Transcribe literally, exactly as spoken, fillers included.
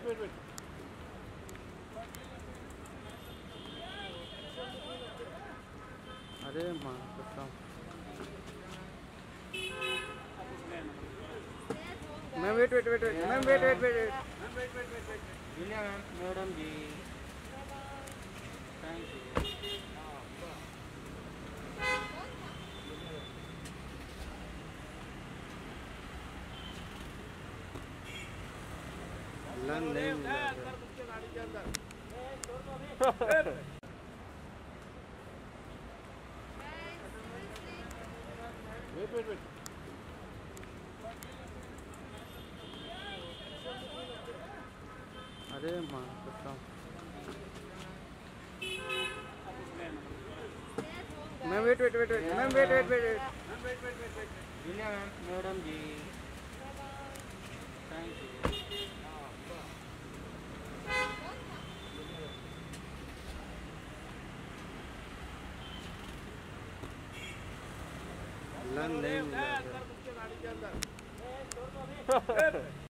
wait wait अरे माँ कसम ma'am wait wait wait wait ma'am wait wait wait wait ma'am wait wait wait wait Julia ma'am madam ji thank you लन नहीं मिला अंदर उसके गाड़ी के अंदर वेट वेट वेट अरे माँ कसम ma'am wait wait wait wait ma'am wait wait wait wait ma'am wait wait wait wait Julia ma'am madam ji thank you लन नहीं मिला अंदर उसके गाड़ी के अंदर